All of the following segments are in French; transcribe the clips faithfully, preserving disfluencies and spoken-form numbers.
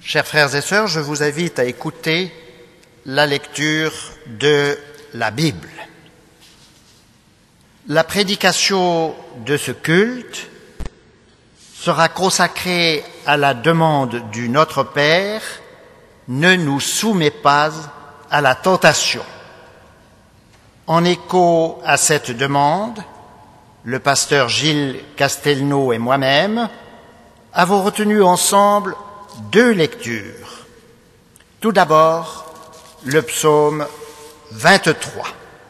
Chers frères et sœurs, je vous invite à écouter la lecture de la Bible. La prédication de ce culte sera consacrée à la demande du Notre Père « Ne nous soumets pas à la tentation ». En écho à cette demande, le pasteur Gilles Castelnau et moi-même avons retenu ensemble deux lectures. Tout d'abord, le psaume vingt-trois.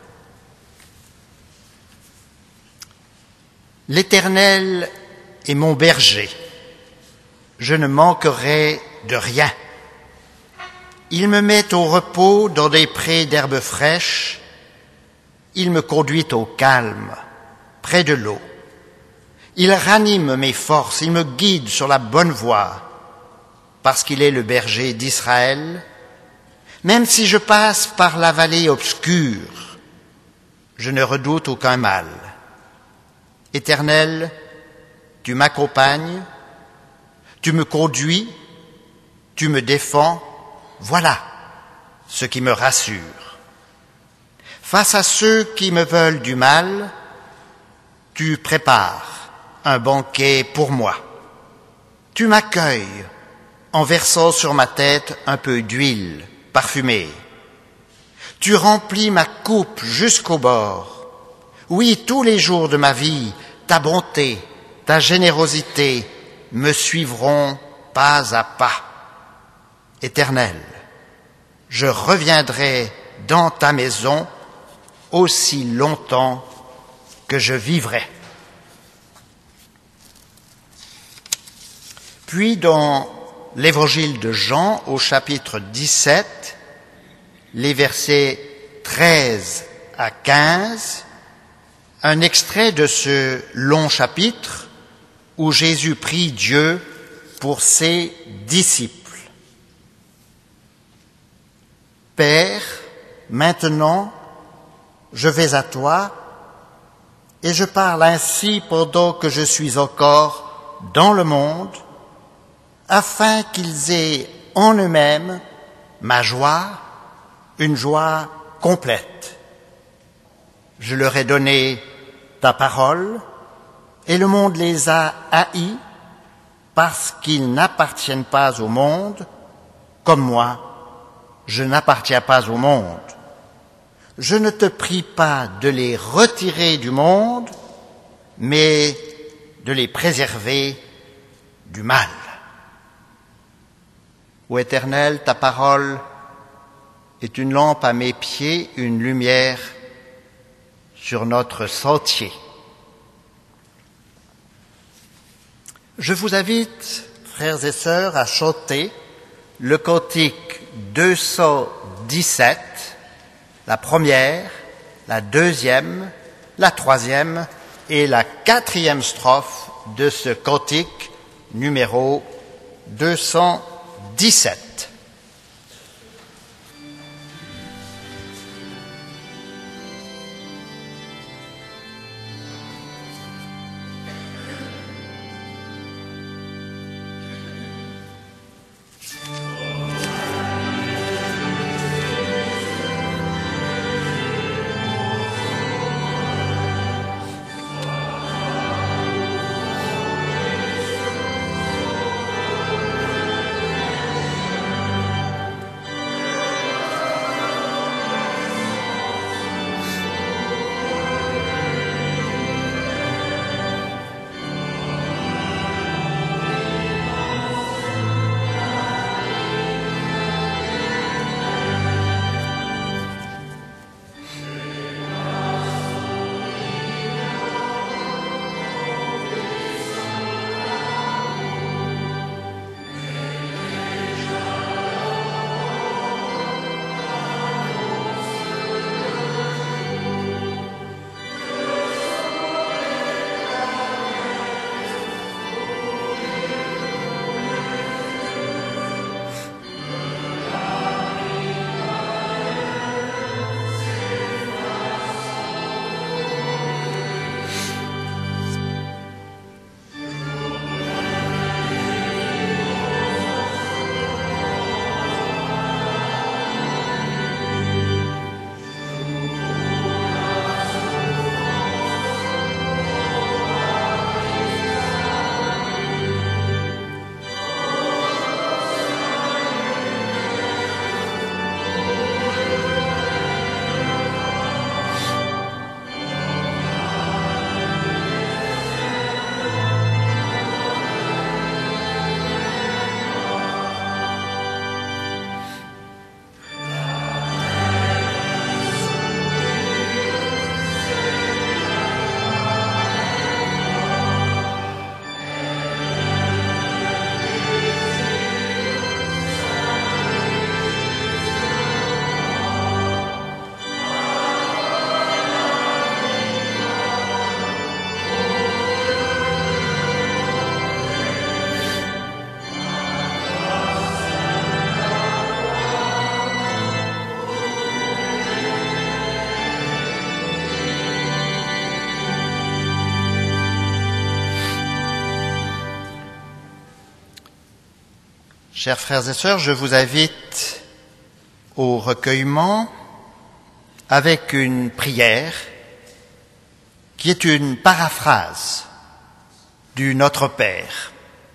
L'Éternel est mon berger, je ne manquerai de rien. Il me met au repos dans des prés d'herbes fraîches, il me conduit au calme, près de l'eau. Il ranime mes forces, il me guide sur la bonne voie, parce qu'il est le berger d'Israël. Même si je passe par la vallée obscure, je ne redoute aucun mal. Éternel, tu m'accompagnes, tu me conduis, tu me défends, voilà ce qui me rassure. Face à ceux qui me veulent du mal, tu prépares un banquet pour moi. Tu m'accueilles en versant sur ma tête un peu d'huile parfumée. Tu remplis ma coupe jusqu'au bord. Oui, tous les jours de ma vie, ta bonté, ta générosité me suivront pas à pas. Éternel, je reviendrai dans ta maison aussi longtemps que je vivrai. Puis dans l'Évangile de Jean, au chapitre dix-sept, les versets treize à quinze, un extrait de ce long chapitre où Jésus prie Dieu pour ses disciples. Père, maintenant, je vais à toi et je parle ainsi pendant que je suis encore dans le monde, afin qu'ils aient en eux-mêmes ma joie, une joie complète. Je leur ai donné ta parole, et le monde les a haïs parce qu'ils n'appartiennent pas au monde, comme moi, je n'appartiens pas au monde. Je ne te prie pas de les retirer du monde, mais de les préserver du mal. Ô Éternel, ta parole est une lampe à mes pieds, une lumière sur notre sentier. Je vous invite, frères et sœurs, à chanter le cantique deux cent dix-sept, la première, la deuxième, la troisième et la quatrième strophe de ce cantique numéro deux cent dix-sept. Chers frères et sœurs, je vous invite au recueillement avec une prière qui est une paraphrase du Notre Père.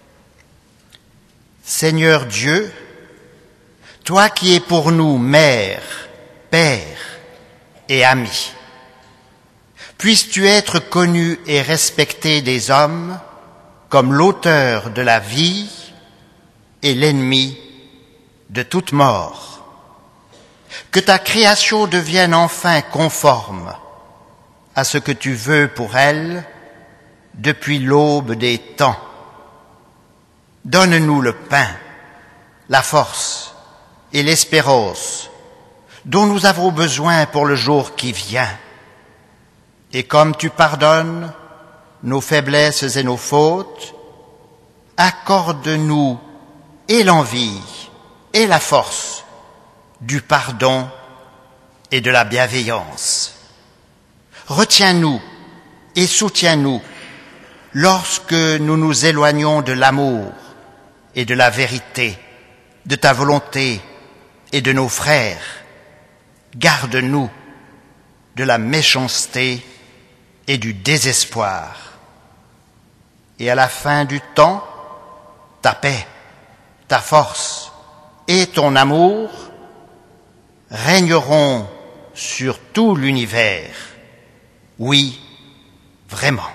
Seigneur Dieu, toi qui es pour nous mère, père et ami, puisses-tu être connu et respecté des hommes comme l'auteur de la vie et l'ennemi de toute mort. Que ta création devienne enfin conforme à ce que tu veux pour elle depuis l'aube des temps. Donne-nous le pain, la force et l'espérance dont nous avons besoin pour le jour qui vient. Et comme tu pardonnes nos faiblesses et nos fautes, accorde-nous et l'envie et la force du pardon et de la bienveillance. Retiens-nous et soutiens-nous lorsque nous nous éloignons de l'amour et de la vérité, de ta volonté et de nos frères. Garde-nous de la méchanceté et du désespoir. Et à la fin du temps, ta paix, ta force et ton amour régneront sur tout l'univers. Oui, vraiment.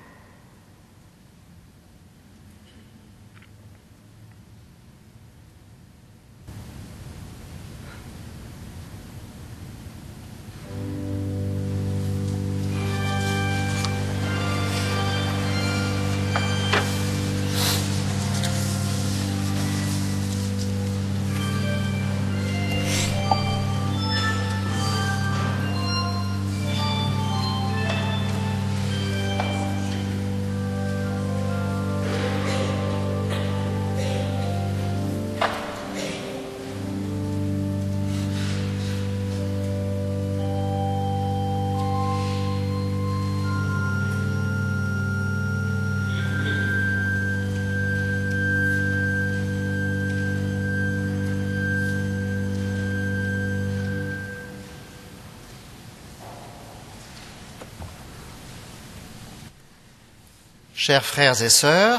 Chers frères et sœurs,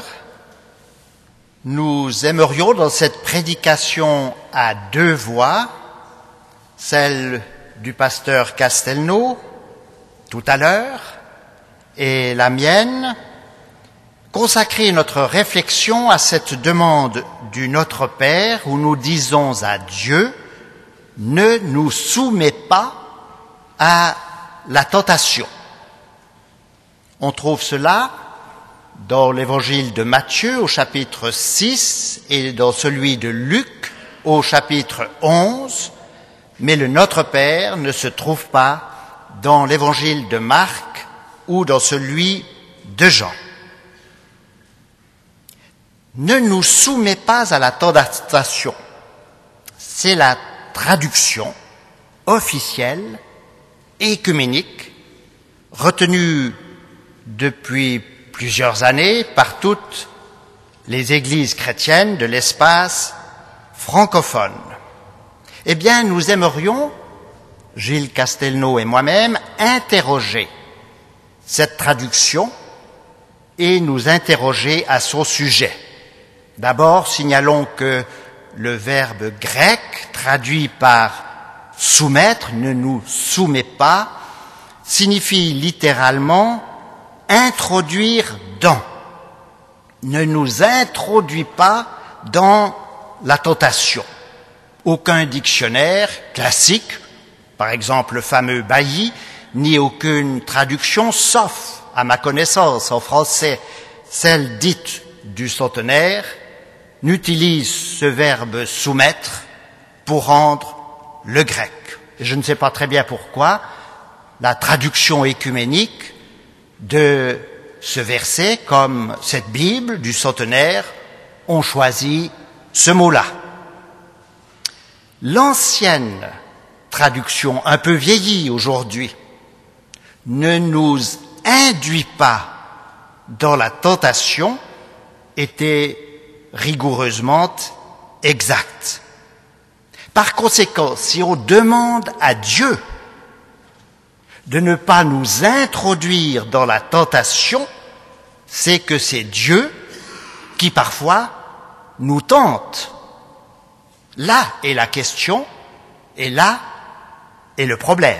nous aimerions dans cette prédication à deux voix, celle du pasteur Castelnau tout à l'heure et la mienne, consacrer notre réflexion à cette demande du Notre Père où nous disons à Dieu « Ne nous soumets pas à la tentation ». On trouve cela dans l'évangile de Matthieu au chapitre six et dans celui de Luc au chapitre onze, mais le Notre Père ne se trouve pas dans l'évangile de Marc ou dans celui de Jean. Ne nous soumets pas à la tentation. C'est la traduction officielle et œcuménique retenue depuis plusieurs années par toutes les églises chrétiennes de l'espace francophone. Eh bien, nous aimerions, Gilles Castelnau et moi-même, interroger cette traduction et nous interroger à son sujet. D'abord, signalons que le verbe grec traduit par soumettre, ne nous soumets pas, signifie littéralement introduire dans. Ne nous introduis pas dans la tentation. Aucun dictionnaire classique, par exemple le fameux Bailly, ni aucune traduction, sauf, à ma connaissance, en français, celle dite du Centenaire, n'utilise ce verbe soumettre pour rendre le grec. Et je ne sais pas très bien pourquoi la traduction œcuménique de ce verset, comme cette Bible du Centenaire, ont choisi ce mot-là. L'ancienne traduction, un peu vieillie aujourd'hui, ne nous induit pas dans la tentation, était rigoureusement exact. Par conséquent, si on demande à Dieu de ne pas nous introduire dans la tentation, c'est que c'est Dieu qui parfois nous tente. Là est la question, et là est le problème.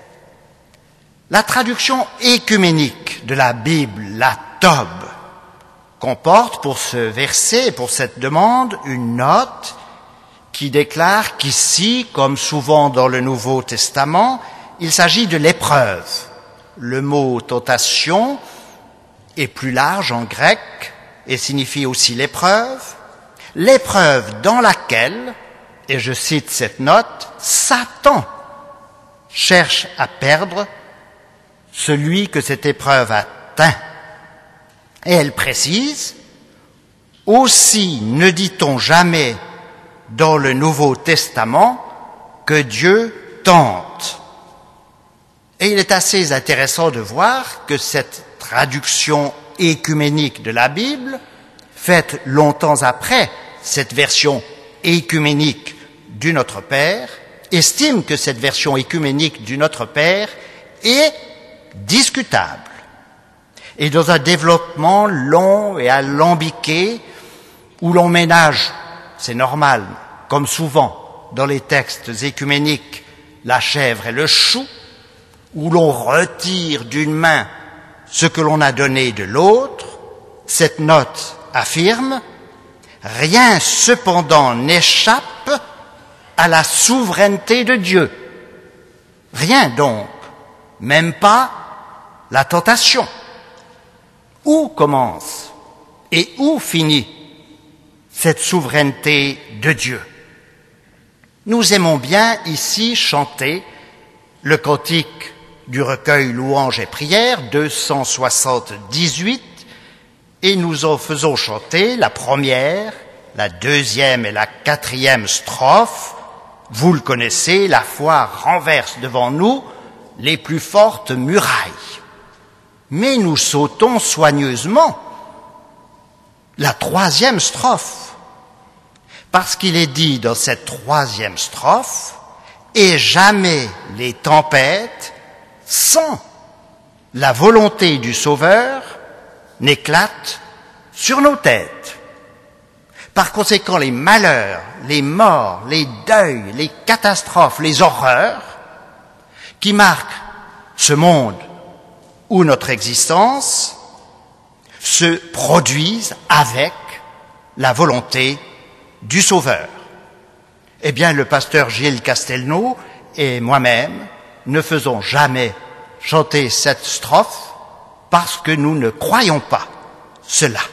La traduction écuménique de la Bible, la Tob, comporte pour ce verset et pour cette demande une note qui déclare qu'ici, comme souvent dans le Nouveau Testament, il s'agit de l'épreuve. Le mot tentation est plus large en grec et signifie aussi l'épreuve. L'épreuve dans laquelle, et je cite cette note, Satan cherche à perdre celui que cette épreuve atteint. Et elle précise, aussi ne dit-on jamais dans le Nouveau Testament que Dieu tente. Et il est assez intéressant de voir que cette traduction écuménique de la Bible, faite longtemps après cette version écuménique du Notre Père, estime que cette version écuménique du Notre Père est discutable. Et dans un développement long et alambiqué, où l'on ménage, c'est normal, comme souvent dans les textes écuméniques, la chèvre et le chou, où l'on retire d'une main ce que l'on a donné de l'autre, cette note affirme « Rien cependant n'échappe à la souveraineté de Dieu. » Rien donc, même pas la tentation. Où commence et où finit cette souveraineté de Dieu? Nous aimons bien ici chanter le cantique du recueil Louanges et Prières, deux cent soixante-dix-huit, et nous en faisons chanter la première, la deuxième et la quatrième strophe. Vous le connaissez, la foi renverse devant nous les plus fortes murailles. Mais nous sautons soigneusement la troisième strophe, parce qu'il est dit dans cette troisième strophe « Et jamais les tempêtes, sans la volonté du Sauveur, n'éclatent sur nos têtes. » Par conséquent, les malheurs, les morts, les deuils, les catastrophes, les horreurs qui marquent ce monde ou notre existence se produisent avec la volonté du Sauveur. Eh bien, le pasteur Gilles Castelnau et moi-même ne faisons jamais chanter cette strophe parce que nous ne croyons pas cela.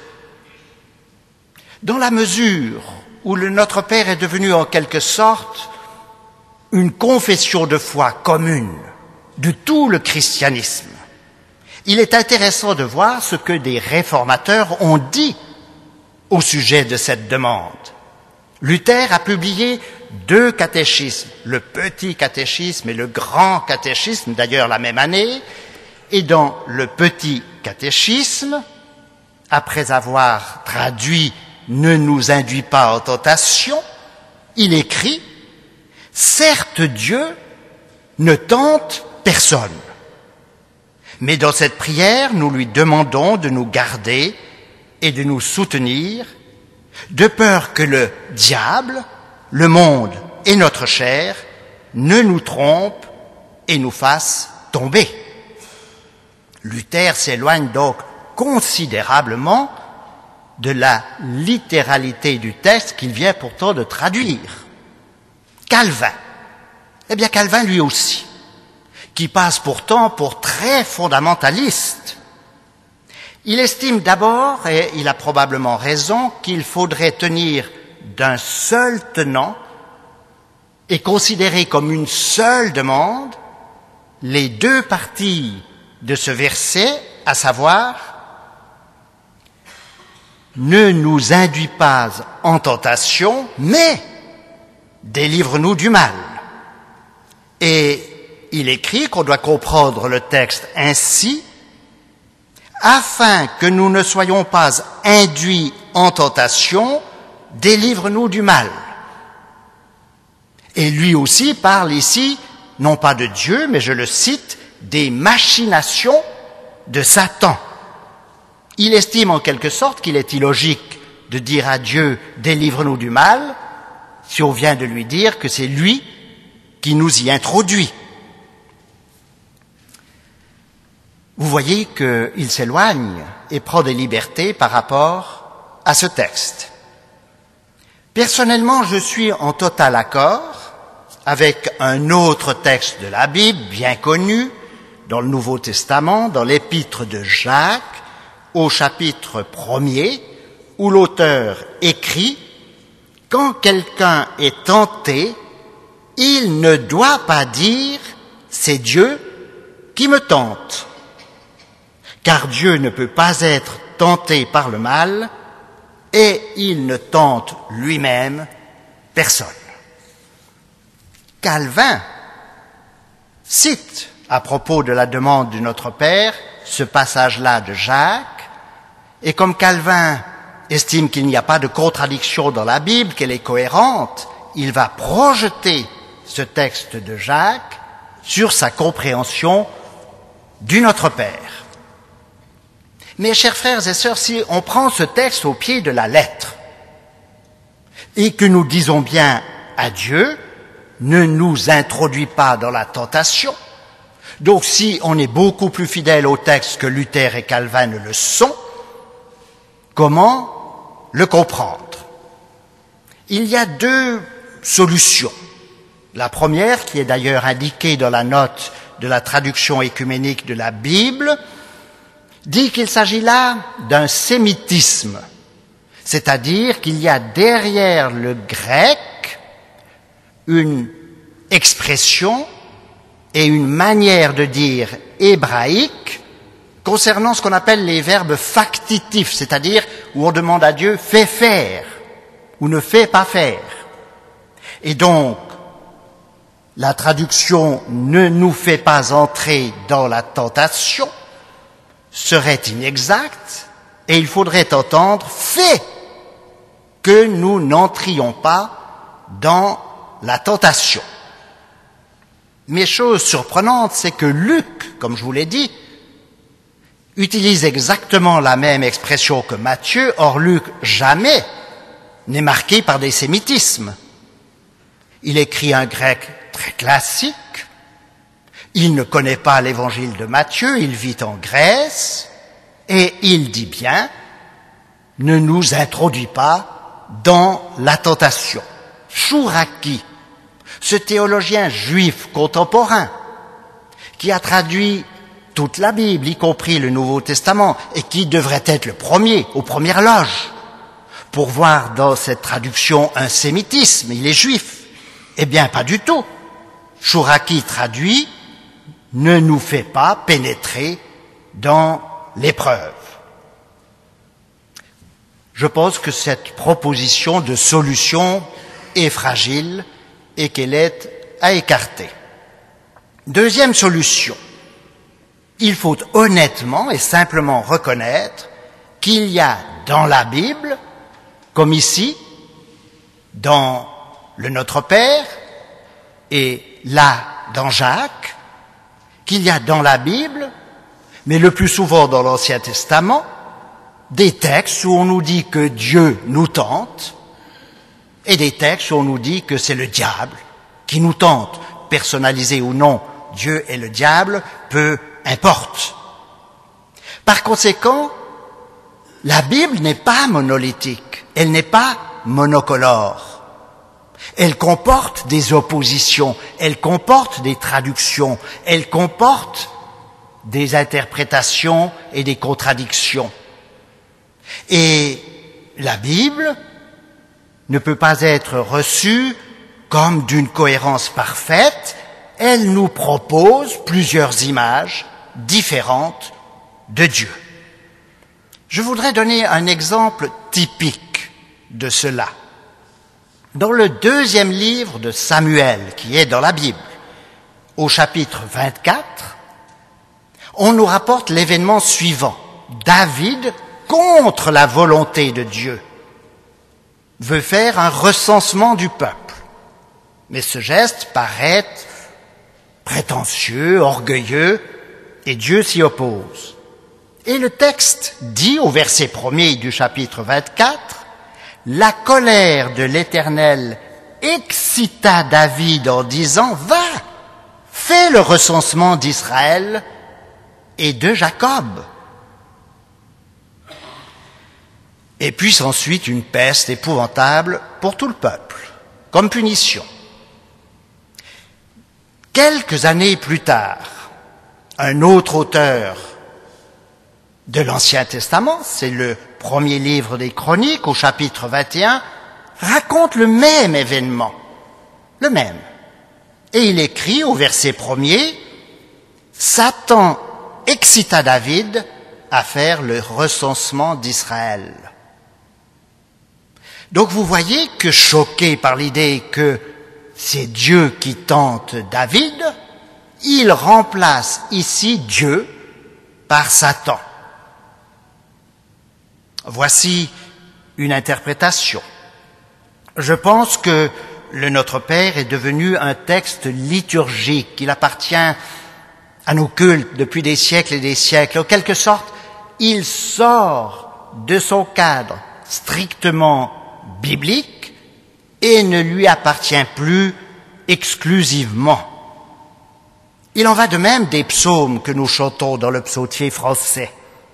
Dans la mesure où le Notre Père est devenu en quelque sorte une confession de foi commune de tout le christianisme, il est intéressant de voir ce que des réformateurs ont dit au sujet de cette demande. Luther a publié deux catéchismes, le petit catéchisme et le grand catéchisme, d'ailleurs la même année, et dans le petit catéchisme, après avoir traduit « Ne nous induis pas en tentation », il écrit « Certes Dieu ne tente personne. Mais dans cette prière, nous lui demandons de nous garder et de nous soutenir, de peur que le diable, le monde et notre chair ne nous trompent et nous fassent tomber. » Luther s'éloigne donc considérablement de la littéralité du texte qu'il vient pourtant de traduire. Calvin, eh bien Calvin lui aussi, qui passe pourtant pour très fondamentaliste. Il estime d'abord, et il a probablement raison, qu'il faudrait tenir d'un seul tenant et considérer comme une seule demande les deux parties de ce verset, à savoir « Ne nous induis pas en tentation, mais délivre-nous du mal ». Et il écrit qu'on doit comprendre le texte ainsi, afin que nous ne soyons pas induits en tentation délivre-nous du mal. Et lui aussi parle ici, non pas de Dieu, mais je le cite, des machinations de Satan. Il estime en quelque sorte qu'il est illogique de dire à Dieu « délivre-nous du mal » si on vient de lui dire que c'est lui qui nous y introduit. Vous voyez qu'il s'éloigne et prend des libertés par rapport à ce texte. Personnellement, je suis en total accord avec un autre texte de la Bible, bien connu, dans le Nouveau Testament, dans l'épître de Jacques, au chapitre premier, où l'auteur écrit « Quand quelqu'un est tenté, il ne doit pas dire « c'est Dieu qui me tente ». Car Dieu ne peut pas être tenté par le mal et il ne tente lui-même personne. Calvin cite à propos de la demande de notre Père ce passage-là de Jacques, et comme Calvin estime qu'il n'y a pas de contradiction dans la Bible, qu'elle est cohérente, il va projeter ce texte de Jacques sur sa compréhension du Notre Père. Mes chers frères et sœurs, si on prend ce texte au pied de la lettre et que nous disons bien à Dieu, ne nous introduis pas dans la tentation, donc si on est beaucoup plus fidèle au texte que Luther et Calvin ne le sont, comment le comprendre? Il y a deux solutions. La première, qui est d'ailleurs indiquée dans la note de la traduction écuménique de la Bible, dit qu'il s'agit là d'un sémitisme, c'est-à-dire qu'il y a derrière le grec une expression et une manière de dire hébraïque concernant ce qu'on appelle les verbes factitifs, c'est-à-dire où on demande à Dieu « fais faire » ou « ne fais pas faire ». Et donc, la traduction « ne nous fait pas entrer dans la tentation » serait inexacte et il faudrait entendre « fais que nous n'entrions pas dans la tentation ». Mais chose surprenante, c'est que Luc, comme je vous l'ai dit, utilise exactement la même expression que Matthieu. Or, Luc jamais n'est marqué par des sémitismes. Il écrit un grec très classique. Il ne connaît pas l'évangile de Matthieu, il vit en Grèce, et il dit bien, ne nous introduis pas dans la tentation. Chouraki, ce théologien juif contemporain, qui a traduit toute la Bible, y compris le Nouveau Testament, et qui devrait être le premier, aux premières loges, pour voir dans cette traduction un sémitisme, il est juif. Eh bien, pas du tout. Chouraki traduit « ne nous fait pas pénétrer dans l'épreuve ». Je pense que cette proposition de solution est fragile et qu'elle est à écarter. Deuxième solution, il faut honnêtement et simplement reconnaître qu'il y a dans la Bible, comme ici, dans le Notre Père et là dans Jacques, qu'il y a dans la Bible, mais le plus souvent dans l'Ancien Testament, des textes où on nous dit que Dieu nous tente et des textes où on nous dit que c'est le diable qui nous tente. Personnalisé ou non, Dieu et le diable, peu importe. Par conséquent, la Bible n'est pas monolithique, elle n'est pas monocolore. Elle comporte des oppositions, elle comporte des traductions, elle comporte des interprétations et des contradictions. Et la Bible ne peut pas être reçue comme d'une cohérence parfaite, elle nous propose plusieurs images différentes de Dieu. Je voudrais donner un exemple typique de cela. Dans le deuxième livre de Samuel, qui est dans la Bible, au chapitre vingt-quatre, on nous rapporte l'événement suivant. David contre la volonté de Dieu. veut faire un recensement du peuple. Mais ce geste paraît prétentieux, orgueilleux, et Dieu s'y oppose. Et le texte dit au verset premier du chapitre vingt-quatre, « La colère de l'Éternel excita David en disant, « Va, fais le recensement d'Israël et de Jacob. » Et puis s'ensuit une peste épouvantable pour tout le peuple, comme punition. Quelques années plus tard, un autre auteur de l'Ancien Testament, c'est le premier livre des Chroniques, au chapitre vingt et un, raconte le même événement, le même. Et il écrit au verset premier, « Satan excita David à faire le recensement d'Israël. » Donc vous voyez que, choqué par l'idée que c'est Dieu qui tente David, il remplace ici Dieu par Satan. Voici une interprétation. Je pense que le Notre Père est devenu un texte liturgique. Il appartient à nos cultes depuis des siècles et des siècles. En quelque sorte, il sort de son cadre strictement biblique et ne lui appartient plus exclusivement. Il en va de même des psaumes que nous chantons dans le psautier français.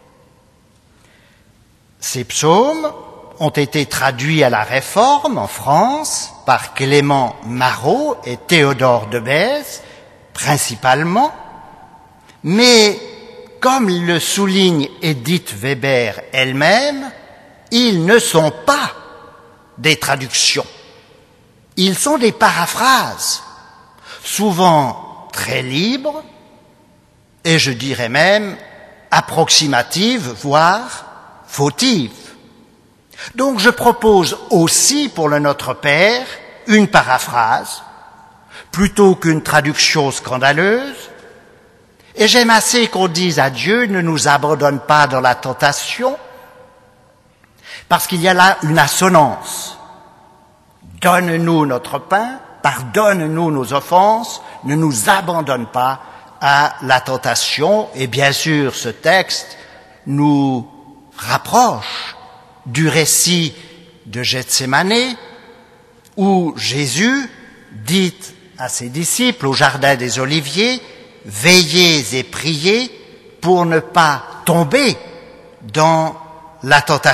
Ces psaumes ont été traduits à la Réforme en France par Clément Marot et Théodore de Bèze, principalement, mais comme le souligne Edith Weber elle-même, ils ne sont pas des traductions. Ils sont des paraphrases, souvent très libres, et je dirais même approximatives, voire fautives. Donc je propose aussi pour le Notre Père une paraphrase, plutôt qu'une traduction scandaleuse, et j'aime assez qu'on dise à Dieu, ne nous abandonne pas dans la tentation, parce qu'il y a là une assonance. Donne-nous notre pain, pardonne-nous nos offenses, ne nous abandonne pas à la tentation. Et bien sûr, ce texte nous rapproche du récit de Gethsémanée, où Jésus dit à ses disciples au jardin des Oliviers, « Veillez et priez pour ne pas tomber dans la tentation. »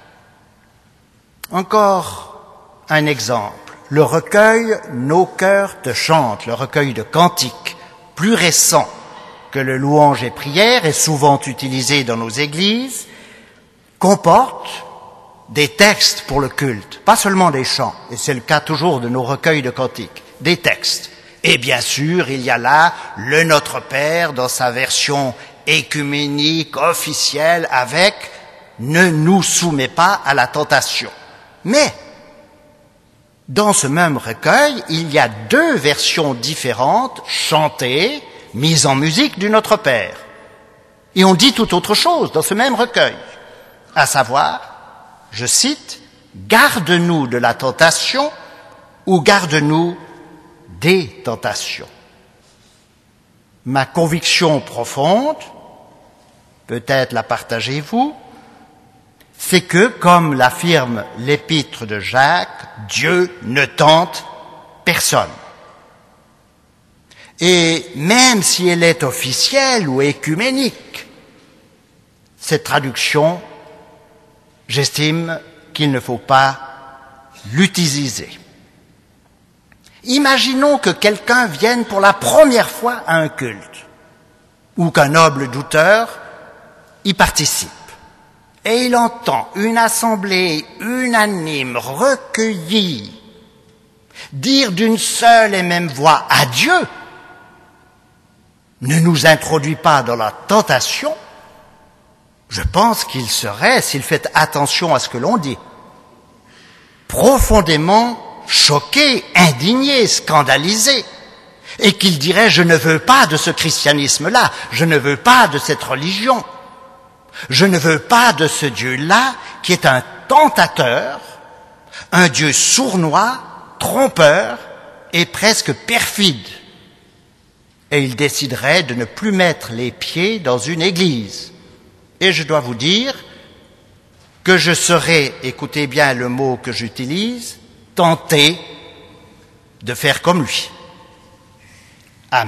Encore un exemple, le recueil « Nos cœurs te chantent », le recueil de cantiques, plus récent que le louange et prière, est souvent utilisé dans nos églises, comporte des textes pour le culte, pas seulement des chants, et c'est le cas toujours de nos recueils de cantiques, des textes. Et bien sûr, il y a là le Notre Père dans sa version écuménique, officielle, avec « Ne nous soumets pas à la tentation ». Mais, dans ce même recueil, il y a deux versions différentes, chantées, mises en musique du Notre Père. Et on dit tout autre chose dans ce même recueil, à savoir, je cite, « Garde-nous de la tentation » ou « Garde-nous des tentations ». Ma conviction profonde, peut-être la partagez-vous, c'est que, comme l'affirme l'épître de Jacques, Dieu ne tente personne. Et même si elle est officielle ou écuménique, cette traduction, j'estime qu'il ne faut pas l'utiliser. Imaginons que quelqu'un vienne pour la première fois à un culte, ou qu'un noble douteur y participe. Et il entend une assemblée unanime, recueillie, dire d'une seule et même voix « Adieu !» ne nous introduit pas dans la tentation. Je pense qu'il serait, s'il fait attention à ce que l'on dit, profondément choqué, indigné, scandalisé, et qu'il dirait « Je ne veux pas de ce christianisme-là, je ne veux pas de cette religion. » Je ne veux pas de ce Dieu-là qui est un tentateur, un Dieu sournois, trompeur et presque perfide. Et il déciderait de ne plus mettre les pieds dans une église. Et je dois vous dire que je serais, écoutez bien le mot que j'utilise, tenté de faire comme lui. Amen.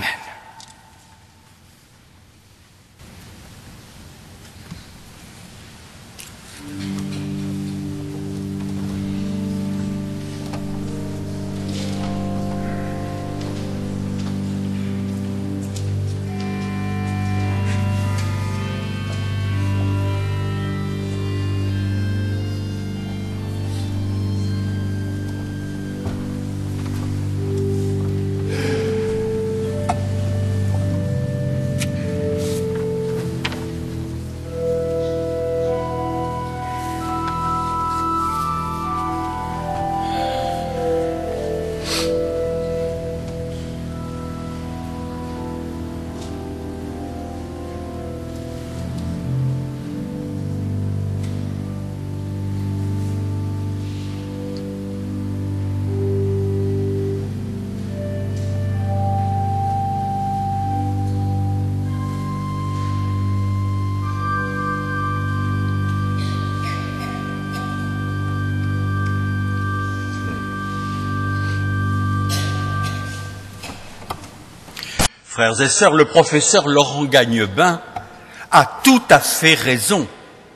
Frères et sœurs, le professeur Laurent Gagnebin a tout à fait raison.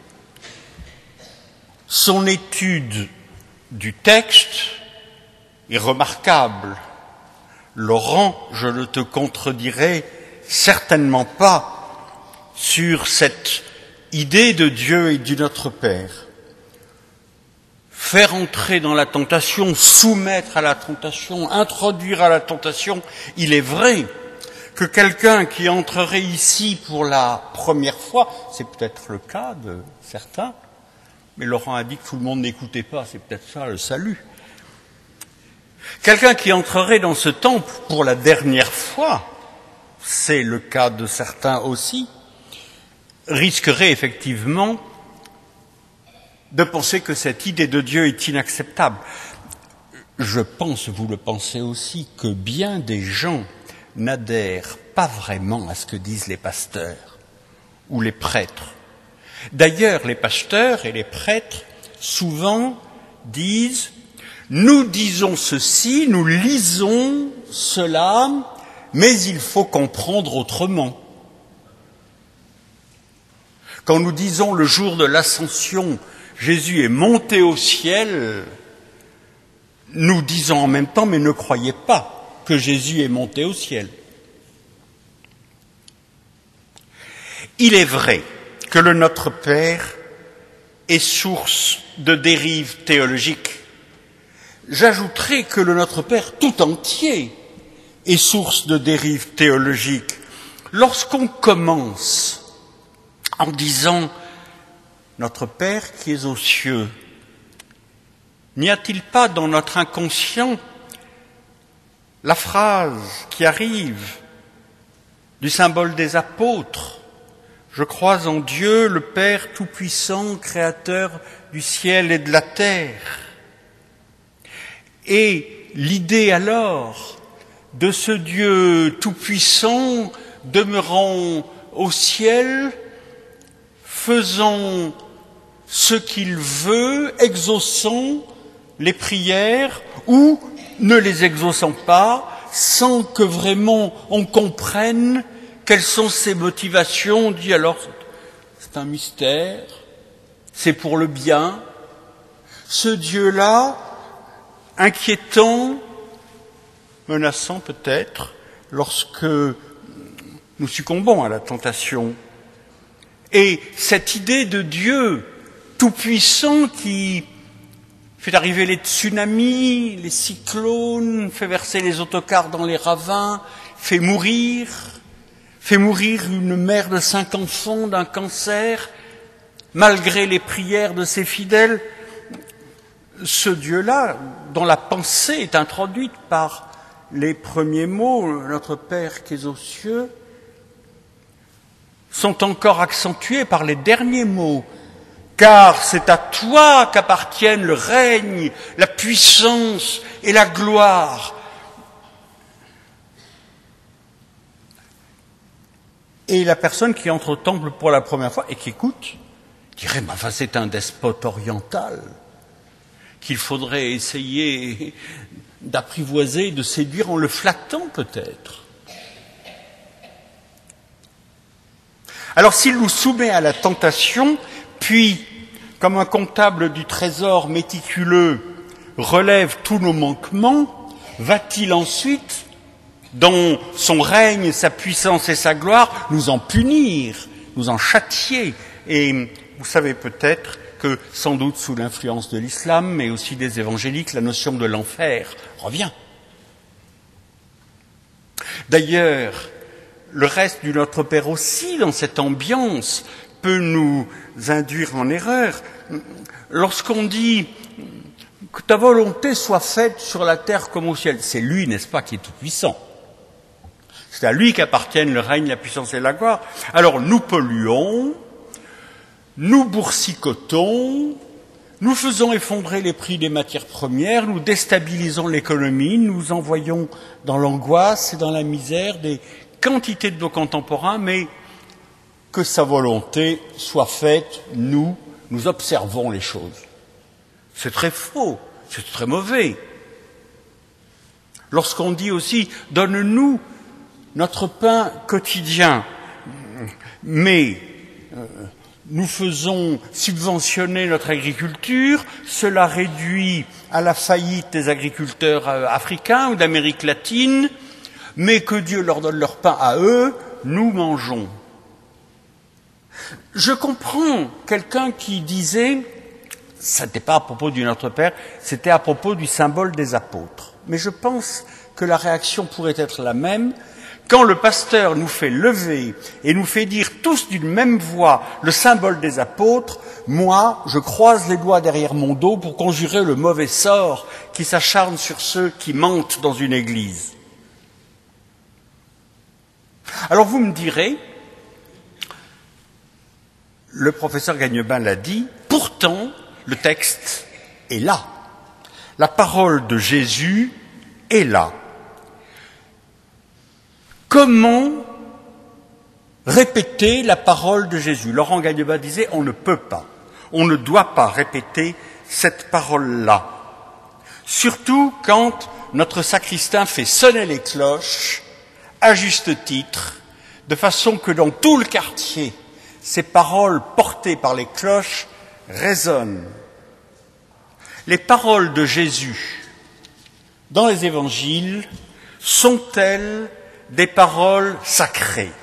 Son étude du texte est remarquable. Laurent, je ne te contredirai certainement pas sur cette idée de Dieu et du Notre Père. Faire entrer dans la tentation, soumettre à la tentation, introduire à la tentation, il est vrai que quelqu'un qui entrerait ici pour la première fois, c'est peut-être le cas de certains, mais Laurent a dit que tout le monde n'écoutait pas, c'est peut-être ça le salut. Quelqu'un qui entrerait dans ce temple pour la dernière fois, c'est le cas de certains aussi, risquerait effectivement de penser que cette idée de Dieu est inacceptable. Je pense, vous le pensez aussi, que bien des gens n'adhèrent pas vraiment à ce que disent les pasteurs ou les prêtres. D'ailleurs, les pasteurs et les prêtres souvent disent « Nous disons ceci, nous lisons cela, mais il faut comprendre autrement. » Quand nous disons le jour de l'ascension, Jésus est monté au ciel, nous disons en même temps « Mais ne croyez pas que Jésus est monté au ciel. » Il est vrai que le Notre Père est source de dérives théologiques. J'ajouterai que le Notre Père tout entier est source de dérives théologiques. Lorsqu'on commence en disant « Notre Père qui es aux cieux », n'y a-t-il pas dans notre inconscient la phrase qui arrive du symbole des apôtres, « Je crois en Dieu, le Père Tout-Puissant, Créateur du ciel et de la terre. » Et l'idée alors de ce Dieu Tout-Puissant demeurant au ciel, faisant ce qu'il veut, exauçant les prières ou ne les exauçant pas, sans que vraiment on comprenne quelles sont ses motivations. On dit alors, c'est un mystère, c'est pour le bien. Ce Dieu-là, inquiétant, menaçant peut-être, lorsque nous succombons à la tentation. Et cette idée de Dieu tout-puissant qui fait arriver les tsunamis, les cyclones, fait verser les autocars dans les ravins, fait mourir, fait mourir une mère de cinq enfants d'un cancer, malgré les prières de ses fidèles. Ce Dieu-là, dont la pensée est introduite par les premiers mots, notre Père qui es aux cieux, sont encore accentués par les derniers mots, car c'est à toi qu'appartiennent le règne, la puissance et la gloire. Et la personne qui entre au temple pour la première fois et qui écoute, dirait, mais enfin c'est un despote oriental qu'il faudrait essayer d'apprivoiser, de séduire en le flattant peut-être. Alors s'il nous soumet à la tentation, puis, comme un comptable du trésor méticuleux relève tous nos manquements, va-t-il ensuite, dans son règne, sa puissance et sa gloire, nous en punir, nous en châtier? Et vous savez peut-être que, sans doute sous l'influence de l'islam, mais aussi des évangéliques, la notion de l'enfer revient. D'ailleurs, le reste du Notre Père aussi, dans cette ambiance, peut nous induire en erreur. Lorsqu'on dit que ta volonté soit faite sur la terre comme au ciel, c'est lui, n'est-ce pas, qui est tout-puissant. C'est à lui qu'appartiennent le règne, la puissance et la gloire. Alors nous polluons, nous boursicotons, nous faisons effondrer les prix des matières premières, nous déstabilisons l'économie, nous envoyons dans l'angoisse et dans la misère des quantités de nos contemporains, mais que sa volonté soit faite, nous, nous observons les choses. C'est très faux, c'est très mauvais. Lorsqu'on dit aussi, donne-nous notre pain quotidien, mais euh, nous faisons subventionner notre agriculture, cela réduit à la faillite des agriculteurs africains ou d'Amérique latine, mais que Dieu leur donne leur pain à eux, nous mangeons. Je comprends quelqu'un qui disait, ça n'était pas à propos du Notre Père, c'était à propos du symbole des apôtres. Mais je pense que la réaction pourrait être la même quand le pasteur nous fait lever et nous fait dire tous d'une même voix le symbole des apôtres. Moi, je croise les doigts derrière mon dos pour conjurer le mauvais sort qui s'acharne sur ceux qui mentent dans une église. Alors vous me direz, le professeur Gagnebin l'a dit, pourtant le texte est là. La parole de Jésus est là. Comment répéter la parole de Jésus? Laurent Gagnebin disait, on ne peut pas, on ne doit pas répéter cette parole-là. Surtout quand notre sacristain fait sonner les cloches, à juste titre, de façon que dans tout le quartier, ces paroles portées par les cloches résonnent. Les paroles de Jésus dans les évangiles sont-elles des paroles sacrées?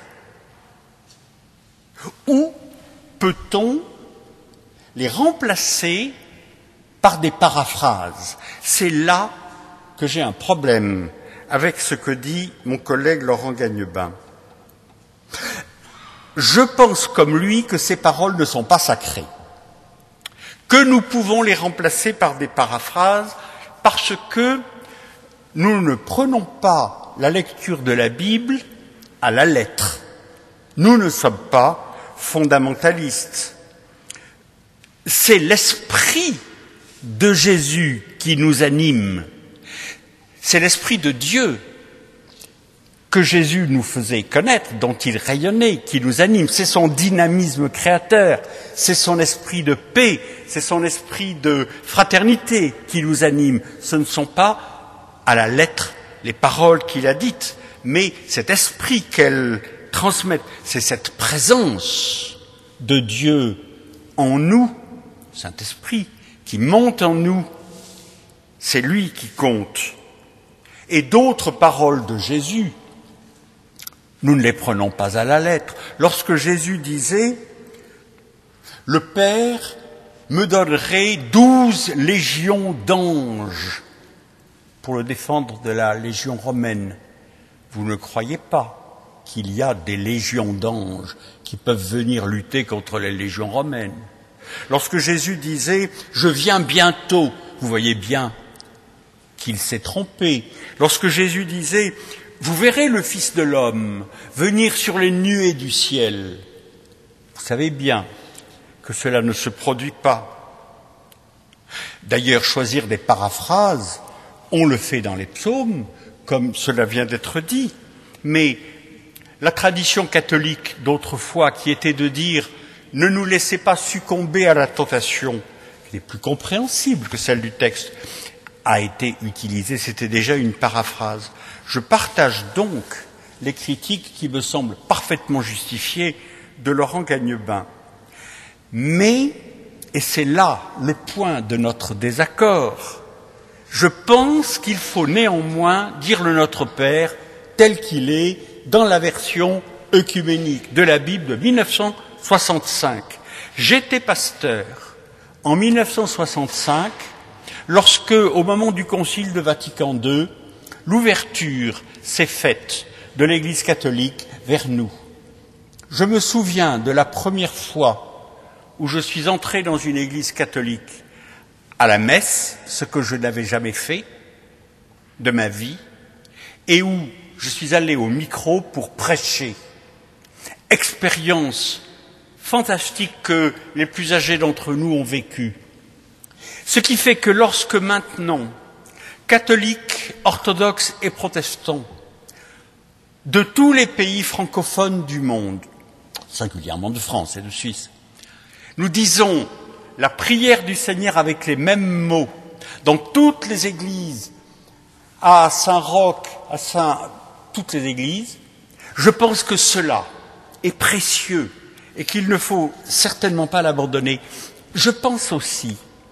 Ou peut-on les remplacer par des paraphrases? C'est là que j'ai un problème avec ce que dit mon collègue Laurent Gagnebin. Je pense comme lui que ces paroles ne sont pas sacrées, que nous pouvons les remplacer par des paraphrases parce que nous ne prenons pas la lecture de la Bible à la lettre. Nous ne sommes pas fondamentalistes. C'est l'esprit de Jésus qui nous anime. C'est l'esprit de Dieu que Jésus nous faisait connaître, dont il rayonnait, qui nous anime. C'est son dynamisme créateur, c'est son esprit de paix, c'est son esprit de fraternité qui nous anime. Ce ne sont pas à la lettre les paroles qu'il a dites, mais cet esprit qu'elles transmettent, c'est cette présence de Dieu en nous, Saint-Esprit, qui monte en nous, c'est lui qui compte. Et d'autres paroles de Jésus, nous ne les prenons pas à la lettre. Lorsque Jésus disait « Le Père me donnerait douze légions d'anges pour le défendre de la légion romaine », vous ne croyez pas qu'il y a des légions d'anges qui peuvent venir lutter contre les légions romaines. Lorsque Jésus disait « Je viens bientôt », vous voyez bien qu'il s'est trompé. Lorsque Jésus disait « Vous verrez le Fils de l'homme venir sur les nuées du ciel », vous savez bien que cela ne se produit pas. D'ailleurs, choisir des paraphrases, on le fait dans les psaumes, comme cela vient d'être dit, mais la tradition catholique d'autrefois qui était de dire « ne nous laissez pas succomber à la tentation », qui est plus compréhensible que celle du texte, a été utilisée, c'était déjà une paraphrase. Je partage donc les critiques qui me semblent parfaitement justifiées de Laurent Gagnebain. Mais, et c'est là le point de notre désaccord, je pense qu'il faut néanmoins dire le Notre Père tel qu'il est dans la version œcuménique de la Bible de mille neuf cent soixante-cinq. J'étais pasteur en mille neuf cent soixante-cinq lorsque, au moment du Concile de Vatican deux, l'ouverture s'est faite de l'Église catholique vers nous. Je me souviens de la première fois où je suis entré dans une église catholique à la messe, ce que je n'avais jamais fait de ma vie, et où je suis allé au micro pour prêcher. Expérience fantastique que les plus âgés d'entre nous ont vécue. Ce qui fait que lorsque maintenant, catholiques, orthodoxes et protestants, de tous les pays francophones du monde, singulièrement de France et de Suisse, nous disons la prière du Seigneur avec les mêmes mots dans toutes les églises, à Saint-Roch, à Saint... toutes les églises, je pense que cela est précieux et qu'il ne faut certainement pas l'abandonner. Je pense aussi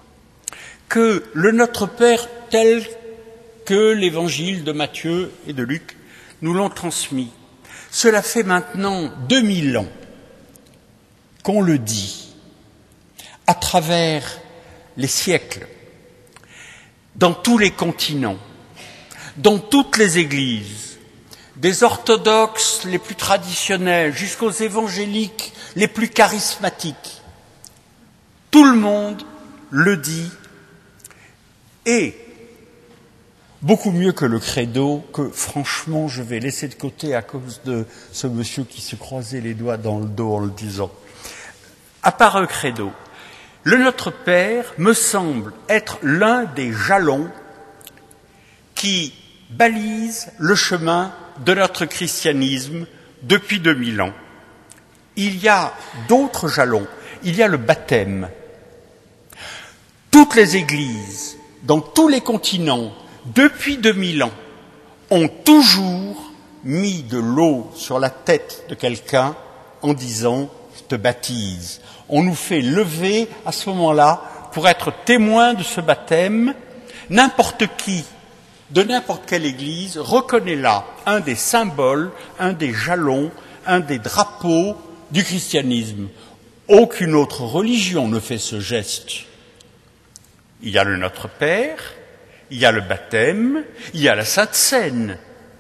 que le Notre Père tel que l'évangile de Matthieu et de Luc nous l'ont transmis, cela fait maintenant deux mille ans qu'on le dit, à travers les siècles, dans tous les continents, dans toutes les églises, des orthodoxes les plus traditionnels jusqu'aux évangéliques les plus charismatiques. Tout le monde le dit, et beaucoup mieux que le credo, que franchement je vais laisser de côté à cause de ce monsieur qui se croisait les doigts dans le dos en le disant. À part un credo, le Notre Père me semble être l'un des jalons qui balisent le chemin de notre christianisme depuis deux mille ans. Il y a d'autres jalons. Il y a le baptême. Toutes les églises, dans tous les continents, depuis deux mille ans, ont toujours mis de l'eau sur la tête de quelqu'un en disant « je te baptise ». On nous fait lever à ce moment-là pour être témoin de ce baptême. N'importe qui, de n'importe quelle église, reconnaît là un des symboles, un des jalons, un des drapeaux du christianisme. Aucune autre religion ne fait ce geste. Il y a le Notre Père, il y a le baptême, il y a la Sainte Seine.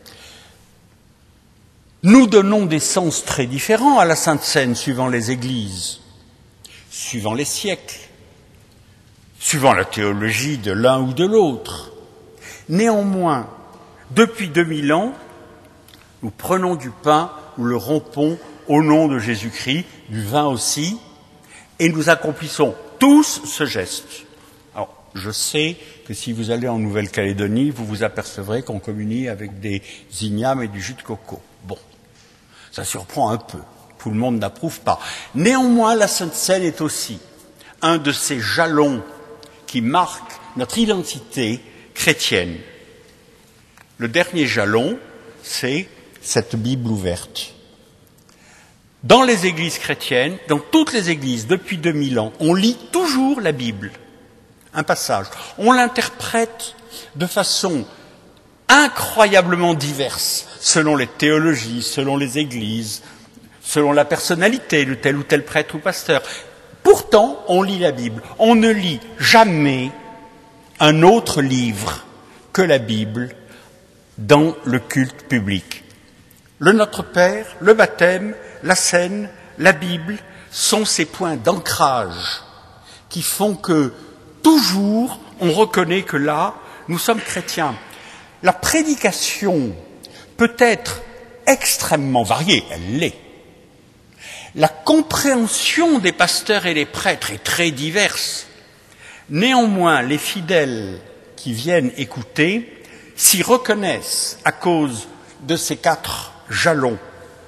Nous donnons des sens très différents à la Sainte Seine suivant les églises, suivant les siècles, suivant la théologie de l'un ou de l'autre. Néanmoins, depuis deux mille ans, nous prenons du pain, nous le rompons au nom de Jésus-Christ, du vin aussi, et nous accomplissons tous ce geste. Alors, je sais que si vous allez en Nouvelle-Calédonie, vous vous apercevrez qu'on communie avec des ignames et du jus de coco. Bon, ça surprend un peu. Tout le monde n'approuve pas. Néanmoins, la Sainte Seine est aussi un de ces jalons qui marquent notre identité chrétienne. Le dernier jalon, c'est cette Bible ouverte. Dans les églises chrétiennes, dans toutes les églises depuis deux mille ans, on lit toujours la Bible, un passage. On l'interprète de façon incroyablement diverse, selon les théologies, selon les églises, selon la personnalité de tel ou tel prêtre ou pasteur. Pourtant, on lit la Bible. On ne lit jamais un autre livre que la Bible dans le culte public. Le Notre Père, le baptême, la Seine, la Bible sont ces points d'ancrage qui font que toujours on reconnaît que là, nous sommes chrétiens. La prédication peut être extrêmement variée, elle l'est. La compréhension des pasteurs et des prêtres est très diverse. Néanmoins, les fidèles qui viennent écouter s'y reconnaissent à cause de ces quatre jalons.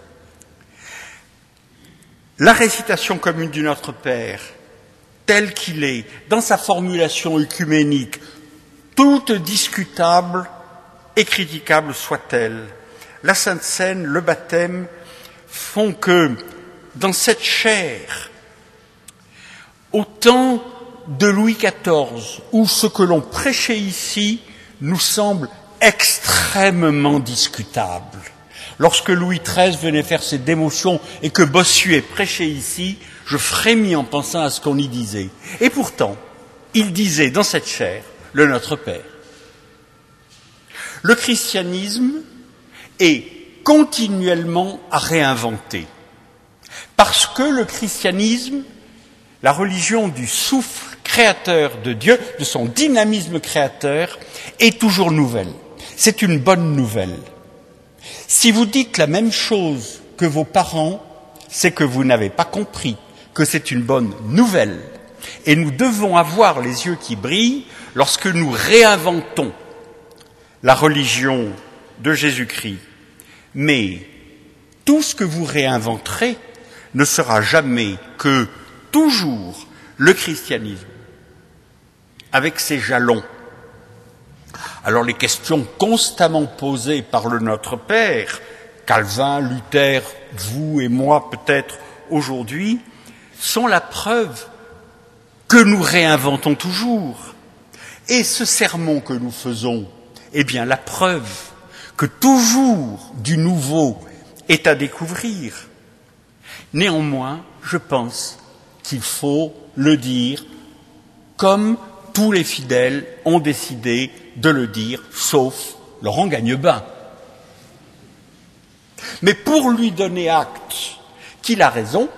La récitation commune du Notre Père, tel qu'il est, dans sa formulation œcuménique, toute discutable et critiquable soit-elle, la Sainte Seine, le baptême, font que, dans cette chair, au temps de Louis quatorze, où ce que l'on prêchait ici nous semble extrêmement discutable, lorsque Louis treize venait faire ses démotions et que Bossuet prêchait ici, je frémis en pensant à ce qu'on y disait. Et pourtant, il disait dans cette chair le Notre Père. Le christianisme est continuellement à réinventer. Parce que le christianisme, la religion du souffle créateur de Dieu, de son dynamisme créateur, est toujours nouvelle. C'est une bonne nouvelle. Si vous dites la même chose que vos parents, c'est que vous n'avez pas compris que c'est une bonne nouvelle. Et nous devons avoir les yeux qui brillent lorsque nous réinventons la religion de Jésus-Christ. Mais tout ce que vous réinventerez ne sera jamais que toujours le christianisme, avec ses jalons. Alors les questions constamment posées par le Notre Père, Calvin, Luther, vous et moi peut-être aujourd'hui, sont la preuve que nous réinventons toujours. Et ce sermon que nous faisons est bien la preuve que toujours du nouveau est à découvrir. Néanmoins, je pense qu'il faut le dire comme tous les fidèles ont décidé de le dire, sauf Laurent Gagnebain. Mais pour lui donner acte qu'il a raison,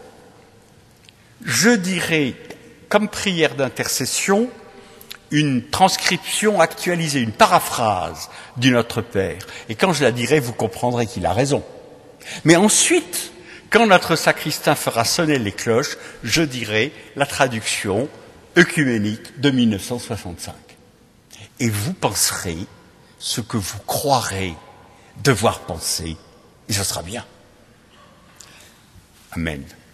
je dirais, comme prière d'intercession, une transcription actualisée, une paraphrase du Notre Père. Et quand je la dirai, vous comprendrez qu'il a raison. Mais ensuite, quand notre sacristain fera sonner les cloches, je dirai la traduction œcuménique de mille neuf cent soixante-cinq. Et vous penserez ce que vous croirez devoir penser, et ce sera bien. Amen.